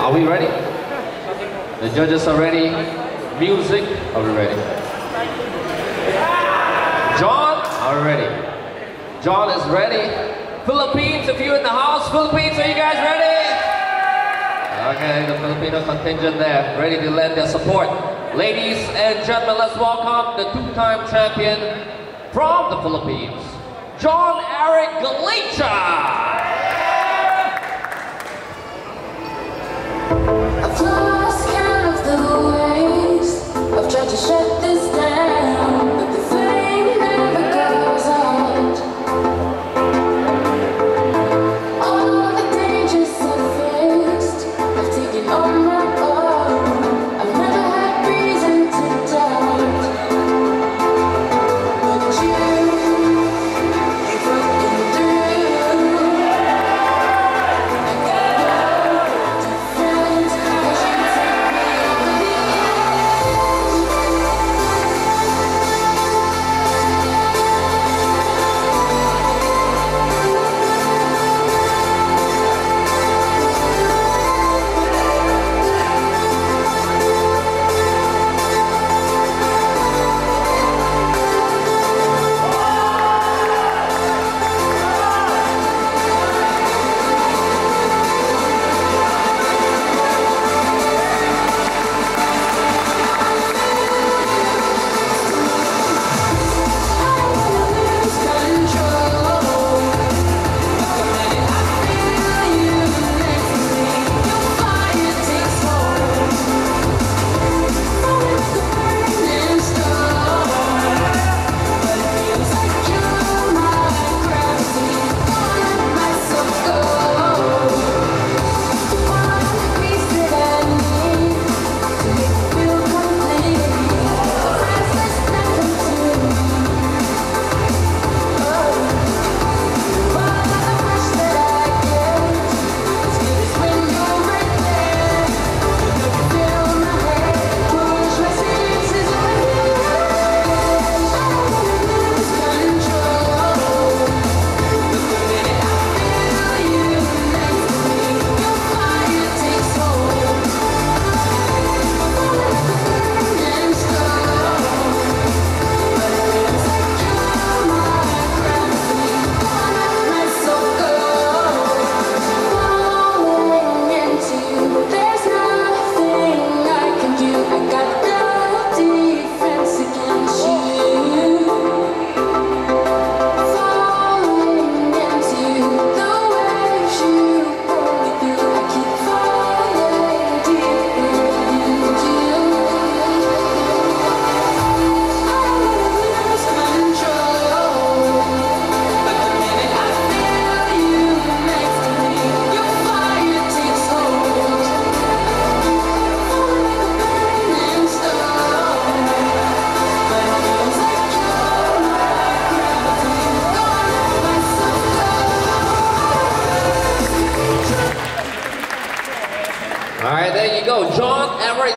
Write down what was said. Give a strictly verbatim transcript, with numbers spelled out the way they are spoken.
Are we ready? The judges are ready. Music, are we ready? John, are we ready? John is ready. Philippines, if you're in the house, Philippines, are you guys ready? Okay, the Filipino contingent there, ready to lend their support. Ladies and gentlemen, let's welcome the two-time champion from the Philippines, John Eric Galicia. I've lost count of the ways I've tried to shut this down, but the flame never goes out. All the dangers I've faced, I've taken on my own. I've never had reason to doubt, but you, you've broken through. I got no defense. All right, there you go, John Eric.